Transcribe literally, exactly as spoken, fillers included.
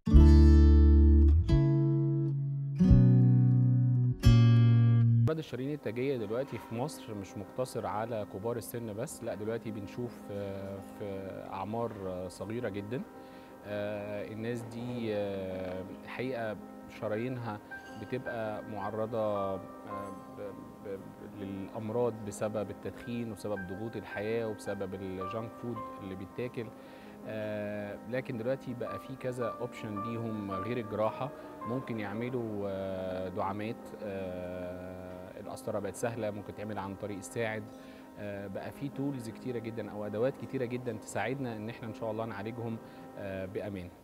مرض الشرايين التاجية دلوقتي في مصر مش مقتصر على كبار السن بس، لا دلوقتي بنشوف آه، في أعمار آه، صغيرة جدا. آه، الناس دي آه، الحقيقة شرايينها بتبقى معرضة آه، ب- ب- للأمراض بسبب التدخين وبسبب ضغوط الحياة وبسبب الجانك فود اللي بيتاكل. آه، لكن دلوقتي بقى في كذا اوبشن ليهم غير الجراحة. ممكن يعملوا آه، دعامات. آه، القسطرة بقت سهلة، ممكن تعمل عن طريق الساعد. آه، بقى في تولز كتيرة جدا او ادوات كتيرة جدا تساعدنا ان احنا ان شاء الله نعالجهم آه، بامان.